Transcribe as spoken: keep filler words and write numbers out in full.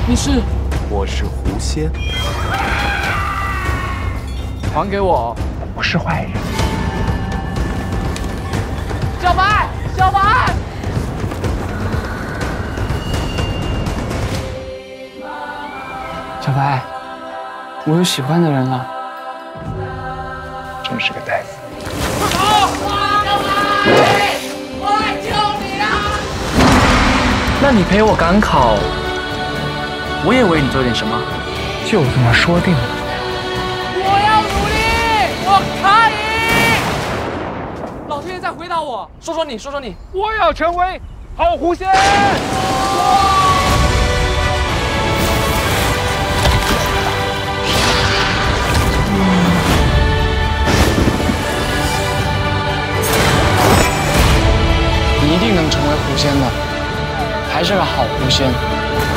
你是？ 我是狐仙。 还给我！ 我是坏人。 小白，小白！小白，我有喜欢的人了。 真是个呆子。 我来救你啊！那你陪我赶考，我也为你做点什么。 就这么说定了。 我要努力，我可以。老天爷在回答我，说说你，说说你。 我要成为好狐仙。 你一定能成为狐仙的，还是个好狐仙。